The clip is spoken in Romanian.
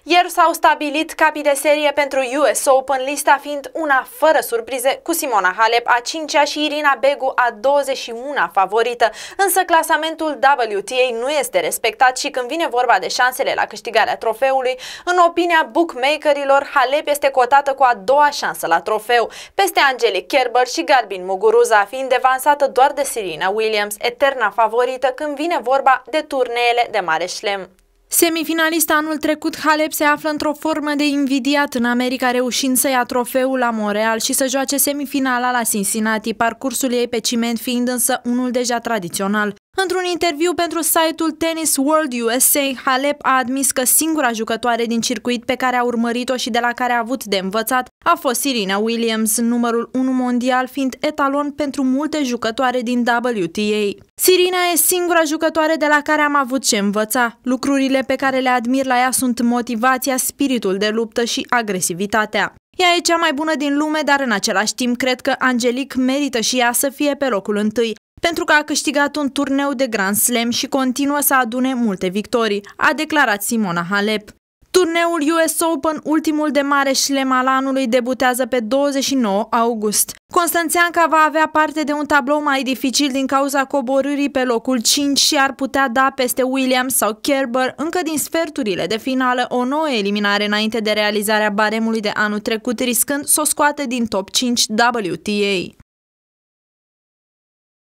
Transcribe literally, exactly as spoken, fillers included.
Ieri s-au stabilit capii de serie pentru U S Open, lista fiind una fără surprize, cu Simona Halep a cincea și Irina Begu a douăzeci și una favorită, însă clasamentul W T A nu este respectat și când vine vorba de șansele la câștigarea trofeului, în opinia bookmakerilor, Halep este cotată cu a doua șansă la trofeu, peste Angelique Kerber și Garbine Muguruza, fiind devansată doar de Serena Williams, eterna favorită când vine vorba de turneele de mare șlem. Semifinalista anul trecut, Halep se află într-o formă de invidiat în America, reușind să ia trofeul la Montreal și să joace semifinala la Cincinnati, parcursul ei pe ciment fiind însă unul deja tradițional. Într-un interviu pentru site-ul Tennis World U S A, Halep a admis că singura jucătoare din circuit pe care a urmărit-o și de la care a avut de învățat a fost Serena Williams, numărul unu mondial, fiind etalon pentru multe jucătoare din W T A. Serena e singura jucătoare de la care am avut ce învăța. Lucrurile pe care le admir la ea sunt motivația, spiritul de luptă și agresivitatea. Ea e cea mai bună din lume, dar în același timp cred că Angelique merită și ea să fie pe locul întâi, pentru că a câștigat un turneu de Grand Slam și continuă să adune multe victorii, a declarat Simona Halep. Turneul U S Open, ultimul de mare șlem al anului, debutează pe douăzeci și nouă august. Constanțeanca va avea parte de un tablou mai dificil din cauza coborârii pe locul cinci și ar putea da peste Williams sau Kerber încă din sferturile de finală o nouă eliminare înainte de realizarea baremului de anul trecut, riscând să o scoate din top cinci W T A.